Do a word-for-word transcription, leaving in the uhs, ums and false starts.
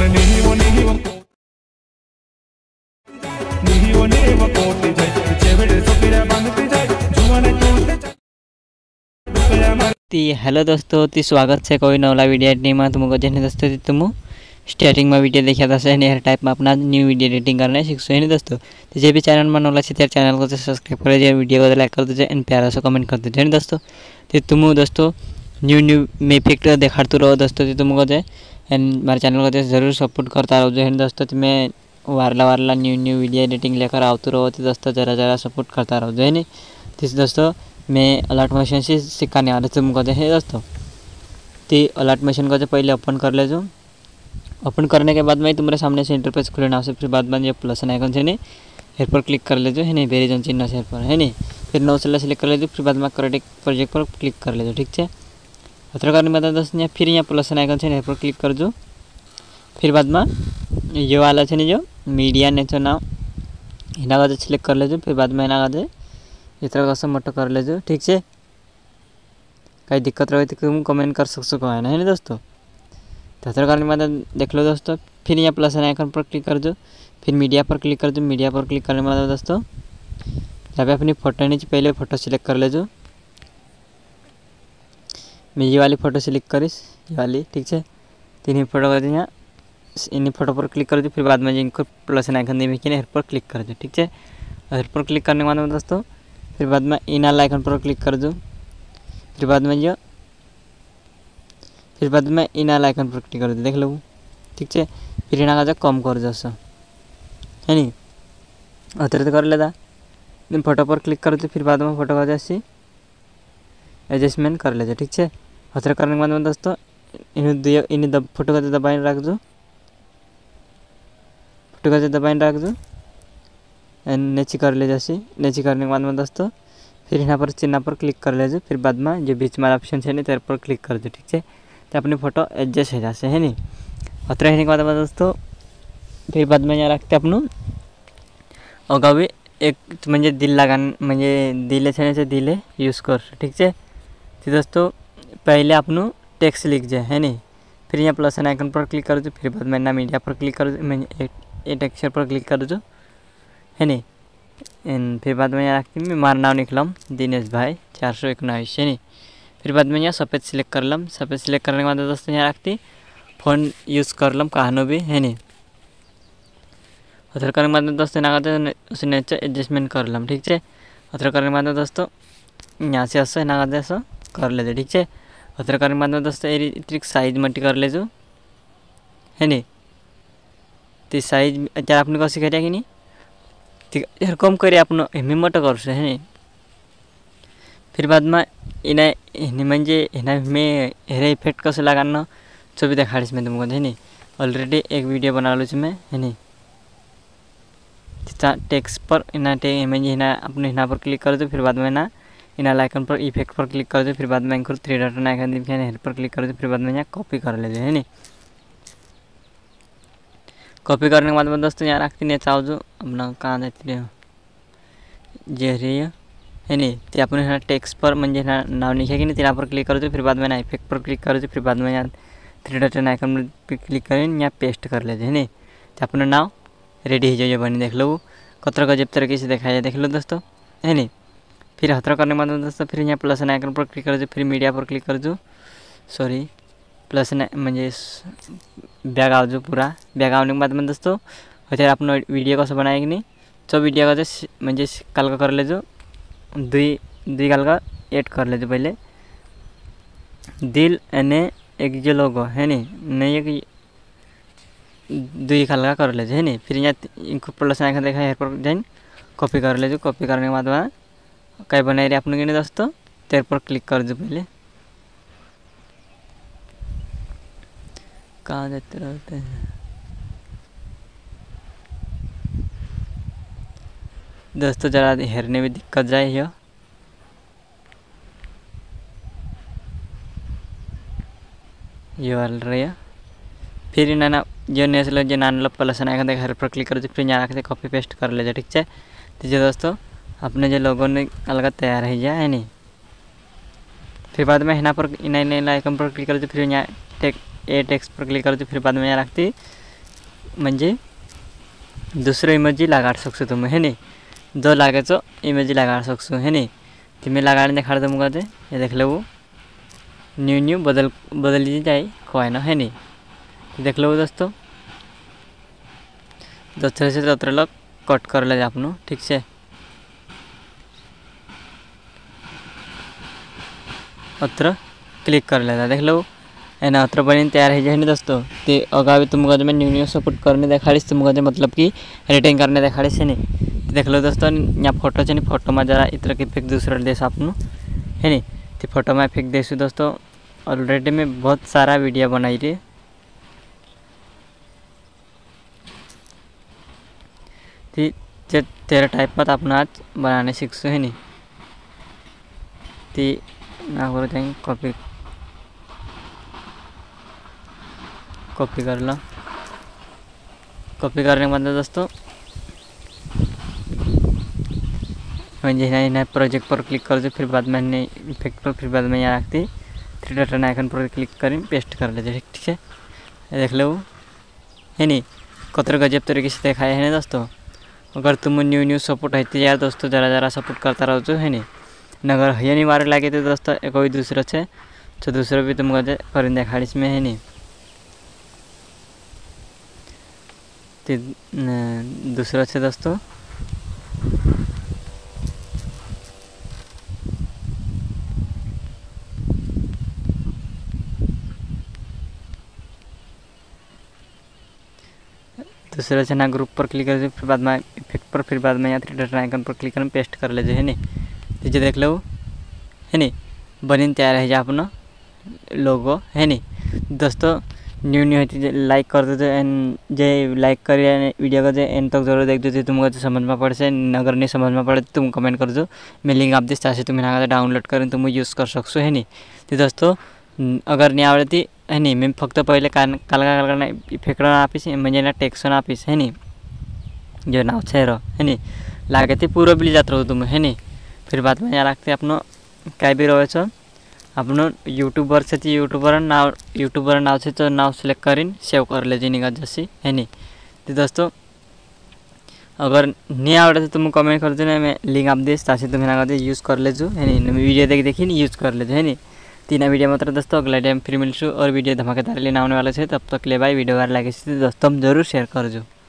Hello दोस्तों, ती स्वागत है कोई नवला वीडियो एडिटिंग में। तुमको जैसे दोस्तों तुम स्टार्टिंग में वीडियो देखा था सही हर टाइप में अपना न्यू वीडियो एडिटिंग करना सीखो है नहीं दोस्तों। तो जो भी चैनल में नवला से चैनल को सब्सक्राइब कर दिया, वीडियो को लाइक कर दीजिए एंड प्यारा सा कमेंट कर दीजिए दोस्तों। तो तुम दोस्तों न्यू न्यू में इफेक्ट देखाते रहो दोस्तों। तो तुमको जो एंड मेरे चैनल को जरूर सपोर्ट करता रहो जो है दोस्तों। तो मैं वारला वारला न्यू न्यू वीडियो एडिटिंग लेकर आते रहो तो दोस्तों जरा जरा सपोर्ट करता रहो जो है नहीं। तो दोस्तों मैं अलर्ट मशीन से सिखाने आ रहा तुमको जो है दोस्तों। तो अलर्ट मशीन को जो पहले ओपन कर ले जो। ओपन करने के बाद में तुम्हारे सामने से इंटरफेस खुलेना से फिर बाद में जो प्लस आइकन से नहीं हेयर पर क्लिक कर ले जो है नहीं, वेरिएशन चिन्ह से हेयर पर है नहीं। फिर नौ से सिलेक्ट कर ले जो, फिर बाद में करेक्ट प्रोजेक्ट पर क्लिक कर ले जो। ठीक है, अतर करने के बाद दोस्तों फिर यहाँ प्लस आइकन से हेयर पर क्लिक कर जो। फिर बाद में ये वाला से नहीं जो मीडिया ने तो ना इना का सिलेक्ट कर ले जो। फिर बाद में इना का इतना कसम मोटो कर ले जो। ठीक है, कहीं दिक्कत रहे तो तुम कमेंट कर सको है ना है दोस्तों। तो इतना करने के बाद देख लो दोस्तों, फिर यहाँ प्लस आइकन पर क्लिक कर दो। फिर मीडिया पर क्लिक कर दो। मीडिया पर क्लिक करने के बाद दोस्तों जब अपनी फोटो नीचे पहले फोटो सिलेक्ट कर ले जो। मैं ये वाली फ़ोटो सिलेक्ट करीस ये वाली। ठीक है, तीन फोटो कर दिया इन फोटो पर क्लिक कर दो। फिर बाद में इनको प्लस आइकन दी हेयर पर क्लिक कर दो। ठीक है, हेयर पर क्लिक करने के बाद दोस्तों फिर बाद में इन वाला आइकन पर क्लिक कर दो। फिर बाद में जो फिर बाद में इन वाला आइकन पर क्लिक कर दो, देख लो। ठीक है, फिर इना का कम कर दो है नहीं, अतिरिक्त कर लेता फोटो पर क्लिक कर दो। फिर बाद में फोटो का जैसे एडजस्टमेंट कर ले। ठीक है, अतिरिक्त करने के बाद में दोस्तों इन दिए इन दब फोटो का दबाई रख दो। फोटो का दबाई रख दो एंड नीचे कर ले जैसे। नीचे करने के बाद में दोस्तों फिर यहाँ पर चिन्ह पर क्लिक कर ले जो। फिर बाद में जो बीच में ऑप्शन है नहीं तेरे पर क्लिक कर दो। ठीक है, तो अपनी फ़ोटो एडजस्ट हो जाए है नहीं। अतर रहने के बाद में दोस्तों फिर बाद में यहाँ रखते अपनों और भी एक म्हणजे दिल लगान म्हणजे दिले से दिले यूज़ कर। ठीक है, तो दोस्तों पहले अपनों टेक्स्ट लिख जाए है नहीं। फिर यहाँ प्लस आइकन पर क्लिक कर दो। फिर बाद में ना मीडिया पर क्लिक कर दो, मैं ए टेक्सचर पर क्लिक कर दो है नहीं। एंड फिर बाद में यहाँ रखती मैं मार नाम निकलम दिनेश भाई चार सौ इक्कीस है नहीं। फिर बाद में यहाँ सफ़ेद सिलेक्ट कर लम। सफ़ेद सिलेक्ट करने के बाद दोस्तों यहाँ रखती फ़ोन यूज़ कर लम कहानो भी है नहीं। अथर करने के बाद दोस्तों यहाँ उसे नेचर एडजस्टमेंट कर लम। ठीक है, अथर करने के बाद दोस्तों यहाँ से ऐसा यहाँ का ऐसा कर ले। ठीक है, अथर करने के बाद दोस्तों इतनी साइज मटी कर ले जो है नहीं। तो साइज अच्छा आपने कौन करिए कि नहीं ठीक है, कम करिए अपना हेमी मोटो कर है नहीं। फिर बाद में इना हिने म्हणजे हिना में हेरे इफेक्ट कैसे लगाना जो भी देखा मैं तुमको है नहीं। ऑलरेडी एक वीडियो बना लो मैं है नहीं। टेक्स्ट पर इना टे म्हणजे हिना अपने हिना पर क्लिक कर दो। फिर बाद में ना इन आइकन पर इफेक्ट पर क्लिक कर दो। फिर बाद में इनको थ्री डॉट आइकन दिखे हेयर पर क्लिक कर दो। फिर बाद में यहाँ कॉपी कर लेते है नहीं। कॉपी करने के बाद में दोस्तों यहाँ रखती नहीं चाहो जो अपना कहाँ जाती रहे जे रही है नहीं। तो अपने यहाँ टेक्स्ट पर म्हणजे ना नाव लिखे कि नहीं तेरा पर क्लिक कर दो। फिर बाद में ना इफेक्ट पर क्लिक कर दो। फिर बाद में यहाँ थ्री डॉट आइकन पर क्लिक करें यहाँ पेस्ट कर लेते है नहीं। तो अपना नाव रेडी हो जाए बनी, देख लो कतर का जब तरीके से देखा जाए देख लो दोस्तों है नहीं। फिर हथरा करने के बाद दोस्तों फिर यहाँ प्लस आइकन पर क्लिक कर दो। फिर मीडिया पर क्लिक कर दो, सॉरी प्लस म्हणजे बैग आओ जो पूरा बैग आने के बाद में दोस्तों हथेर अपना वीडियो कैसे बनाए कि नहीं तो वीडियो का जो म्हणजे काल का कर ले जो दुई दुई काल का ऐड कर ले जो पहले दिल एने एक जो लोगो है नहीं नहीं एक दुई काल का कर ले है नहीं। फिर यहाँ इनको प्लस आइकन देखा है पर जाइन कॉपी कर ले जो। कॉपी करने के बाद वहाँ कहीं बनाई रहे अपने के दोस्तों तेरे पर क्लिक कर दो। पहले कहाँ जाते रहते हैं दोस्तों, जरा हेरने में दिक्कत जाए ये ये वाल रही है। फिर ना जो नेसलो जो नान प्लस आइकन देखा हेयर पर क्लिक कर दो। फिर यहाँ रखते कॉपी पेस्ट कर ले। ठीक है, तो जो दोस्तों अपने जो लोगों ने अलग तैयार है जाए है नहीं। फिर बाद में यहाँ पर इन आइकन पर क्लिक कर दो। फिर यहाँ टेक ए टेक्स्ट पर क्लिक कर दो। फिर बाद में यहाँ रखती म्हणजे दुसरो इमोजी लगाड़ सकसो तुम है नहीं, जो लागे तो इमोजी लगाड़ सकसो है नहीं। तो मैं लगाने दिखा दूँ मुझे, ये देख लो वो न्यू न्यू बदल बदल जाए खोए ना है नहीं। तो देख लो दोस्तों, दोस्तों से दोतर लोग कट कर ले आपनो ठीक से। अत्र क्लिक कर लेता देख लो एना अत्र बनी तैयार हो जाए दोस्तों। तो अगर तुमको जो मैं न्यू न्यू सपोर्ट करने देखाड़ीस तुमको जो मतलब कि रेटिंग करने देखाड़ीस है नहीं। तो देख लो दोस्तों यहाँ फोटो है फोटो में जरा इतर की फेंक दूसरा देश आपनो है नहीं। तो फोटो में फेंक देसु दोस्तों। ऑलरेडी मैं बहुत सारा वीडियो बनाई रही थी तेरह टाइप में अपना आज बनाने सीखसु है नहीं। ती ना करो जाएंगे कॉपी कॉपी कर लो। कॉपी करने के बाद दोस्तों मैं प्रोजेक्ट पर क्लिक कर दो, फिर बाद में इफेक्ट पर, फिर बाद में यहाँ रखती थ्री डॉट आइकन पर क्लिक करें पेस्ट कर लेते ठीक है। देख लो है नहीं कतर गजब तरीके से दिखाया है ना दोस्तों। अगर तुम न्यू न्यू सपोर्ट है यार दोस्तों जरा जरा सपोर्ट करता रहो तो है नहीं। अगर है नहीं मारे लगे तो दोस्तों कोई दूसरा है तो दूसरा भी तुम गजे कर देखाड़ी इसमें है नहीं। तो दूसरा है दोस्तों दूसरा से ना ग्रुप पर क्लिक कर फिर बाद में इफेक्ट पर, फिर बाद में यहाँ थ्री डॉट आइकन पर क्लिक कर पेस्ट कर ले है नहीं। तो जो देख लो है नहीं बनी तैयार है अपना लोगो है नहीं। दोस्तों न्यू न्यू है लाइक कर दो एंड जे लाइक करिए वीडियो को जो एंड तक जरूर देख दो तो तुमको तो समझ में पड़े से। अगर नहीं समझ में पड़े तो तुम कमेंट कर दो, मैं लिंक आप दिस से तुम्हें डाउनलोड करें तुम यूज़ कर सकसो है नहीं। तो दोस्तों अगर नहीं आवड़ती है नहीं मैं फक्त पहले काल काल इफेक्ट आपीस म्हणजे ना टेक्सन आपीस है नहीं जो नाव छे रो है नहीं लागे थे पूरा बिल जात रहो तुम है नहीं। फिर बाद में यहाँ रखते अपनो क्या भी रहे छो अपनो यूट्यूबर से यूट्यूबर नाव यूट्यूबर नाव से तो नाव सेलेक्ट करीन सेव कर ले निका जैसी है नहीं। तो दोस्तों अगर नहीं आवड़े तो तुम कमेंट कर दो, मैं लिंक आप दे ताकि तुम्हें यूज़ कर ले जो है नहीं। वीडियो देख देखी यूज़ कर ले है नहीं। तीन वीडियो मात्र दोस्तों अगला टाइम फिर मिलूँ और वीडियो धमाकेदार लेने आने वाले से। तब तक ले भाई वीडियो बार लगे दोस्तों जरूर शेयर कर जो।